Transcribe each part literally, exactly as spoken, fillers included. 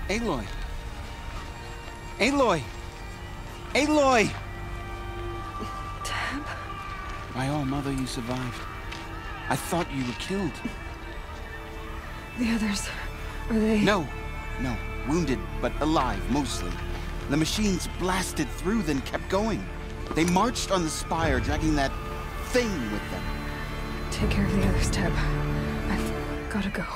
Aloy! Aloy! Aloy! Teb? My all mother, you survived. I thought you were killed. The others, are they... No, no. Wounded, but alive, mostly. The machines blasted through, then kept going. They marched on the spire, dragging that thing with them. Take care of the others, Teb. I've gotta go.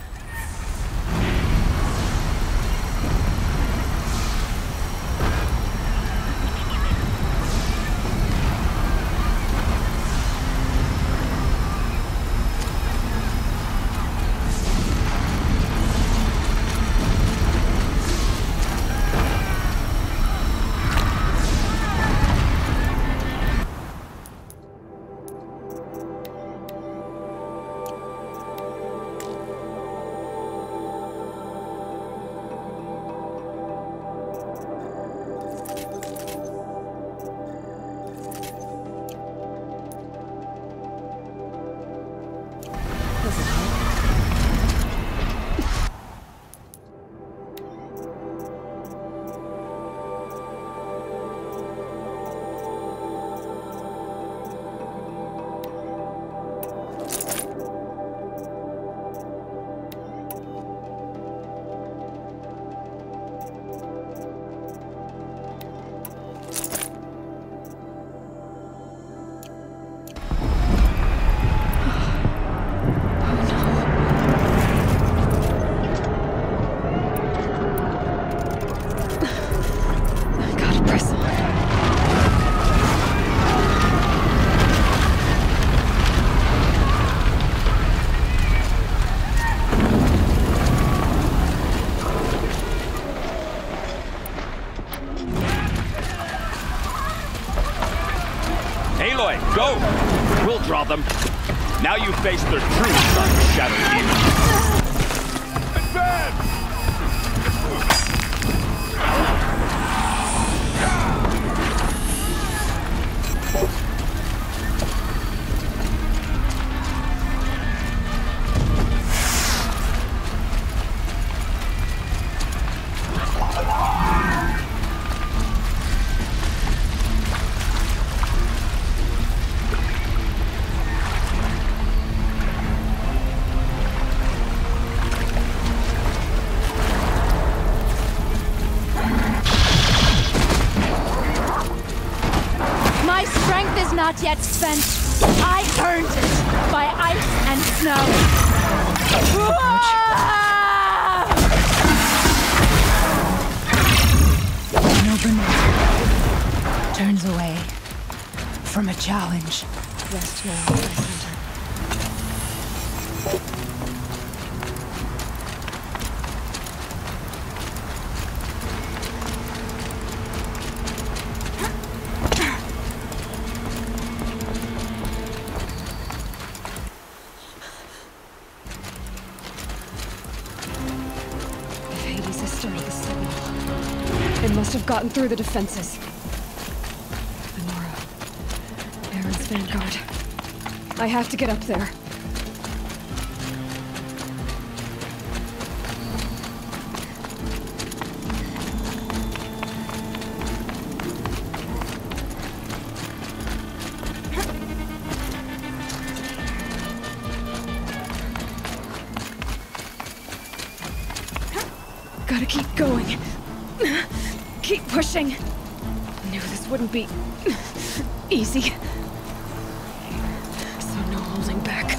Aloy, go! We'll draw them. Now you face their true son, Shadow Demon. Advance! Not yet spent. I earned it by ice and snow. Nobunagi turns away from a challenge. Rest now, Ice Hunter. It must have gotten through the defenses. Lenora. Aaron's vanguard. I have to get up there. Gotta keep going. Keep pushing. Knew this wouldn't be easy. So no holding back.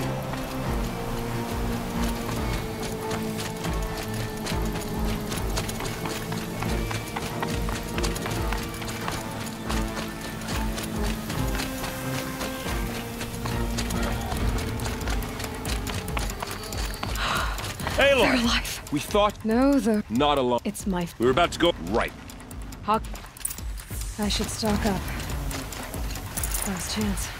Aloy! They're alive. We thought... No, the... Not alone. It's my... We were about to go... Right. Hawk... I should stock up. Last chance.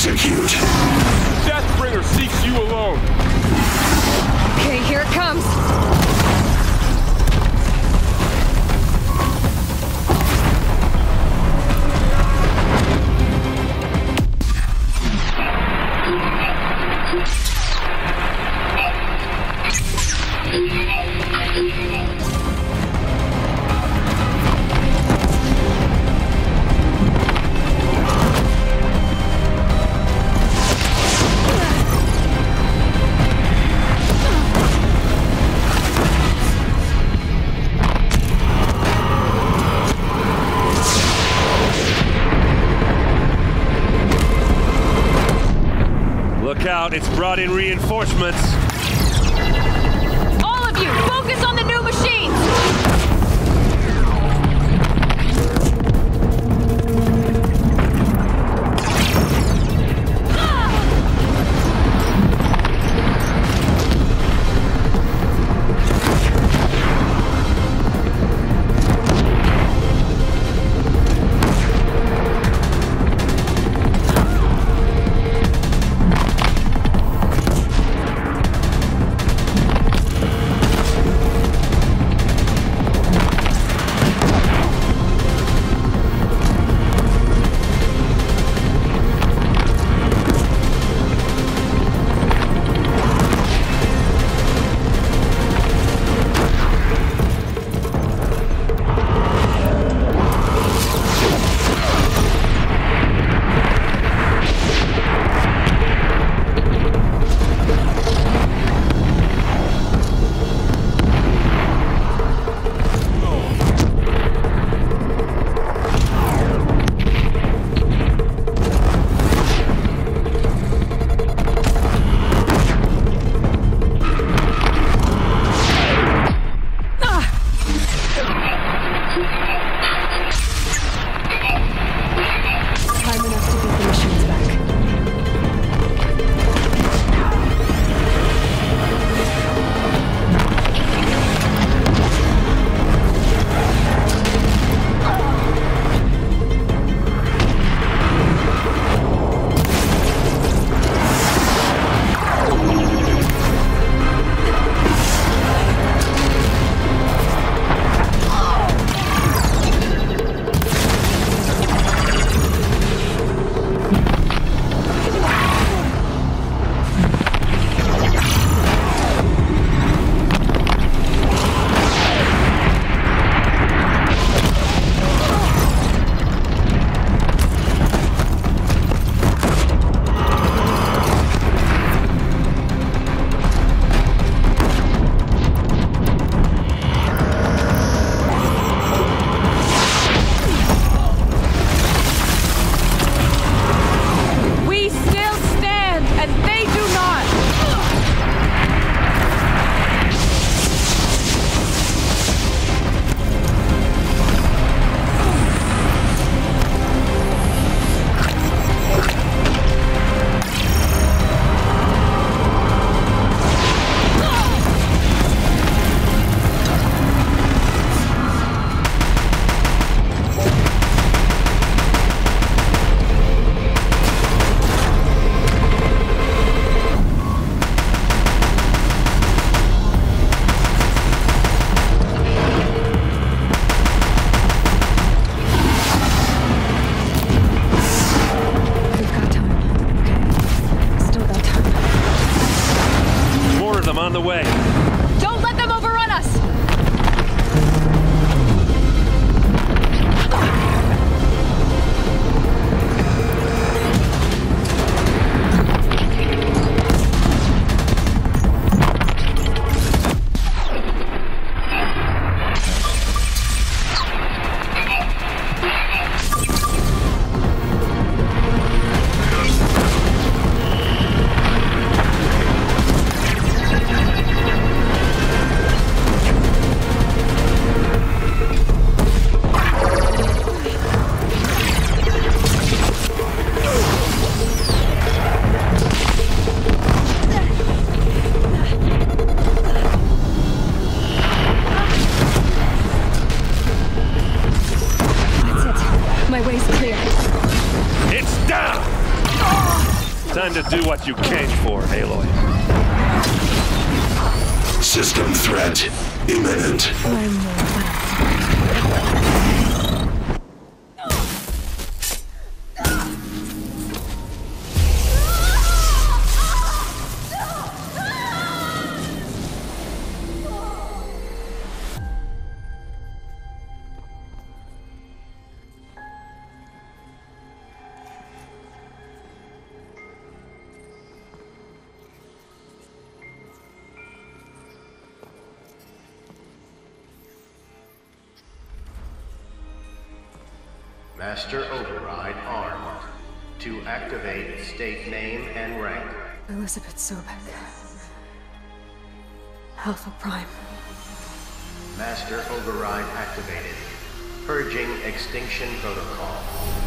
Execute. Deathbringer seeks you alone. Okay, here it comes. Look out, it's brought in reinforcements. All of you, focus on the new machines! Time to do what you came for, Aloy. System threat imminent. I'm more Master Override armed. To activate, state name and rank. Elizabeth Sobek. Alpha Prime. Master Override activated. Purging Extinction Protocol.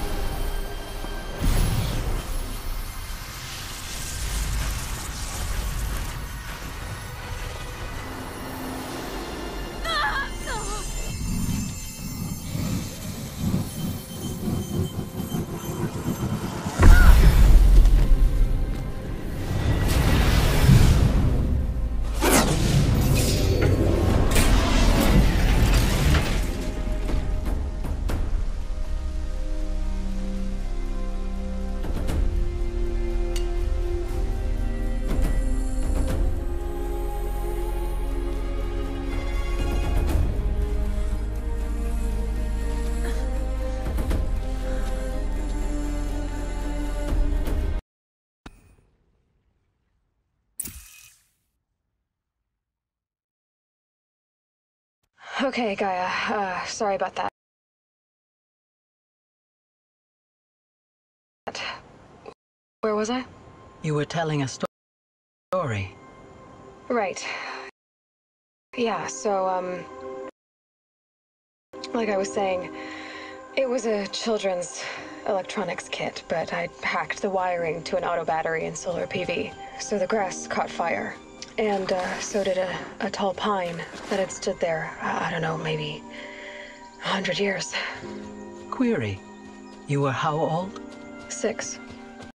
Okay, Gaia. Uh, sorry about that. Where was I? You were telling a sto story. Right. Yeah, so, um... like I was saying, it was a children's electronics kit, but I hacked the wiring to an auto battery and solar P V. So the grass caught fire. And uh, so did a, a tall pine that had stood there, uh, I don't know, maybe a hundred years. Query, you were how old? Six.